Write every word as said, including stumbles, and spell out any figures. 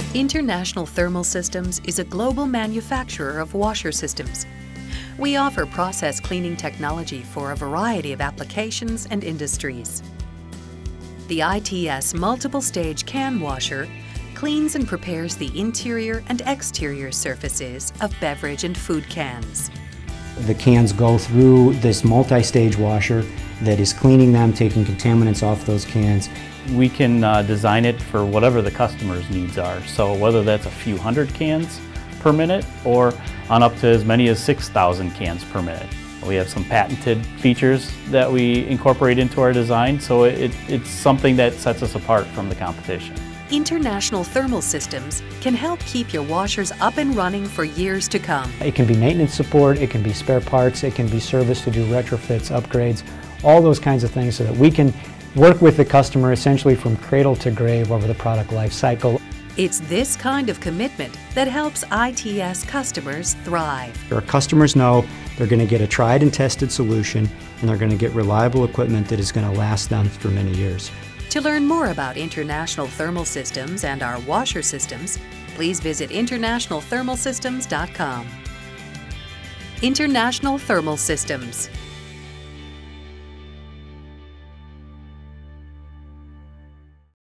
International Thermal Systems is a global manufacturer of washer systems. We offer process cleaning technology for a variety of applications and industries. The I T S multiple stage can washer cleans and prepares the interior and exterior surfaces of beverage and food cans. The cans go through this multi-stage washer that is cleaning them, taking contaminants off those cans. We can uh, design it for whatever the customer's needs are. So whether that's a few hundred cans per minute or on up to as many as six thousand cans per minute. We have some patented features that we incorporate into our design, so it, it's something that sets us apart from the competition. International Thermal Systems can help keep your washers up and running for years to come. It can be maintenance support, it can be spare parts, it can be service to do retrofits, upgrades, all those kinds of things so that we can work with the customer essentially from cradle to grave over the product life cycle. It's this kind of commitment that helps I T S customers thrive. Our customers know they're going to get a tried and tested solution and they're going to get reliable equipment that is going to last them for many years. To learn more about International Thermal Systems and our washer systems, please visit international thermal systems dot com. International Thermal Systems.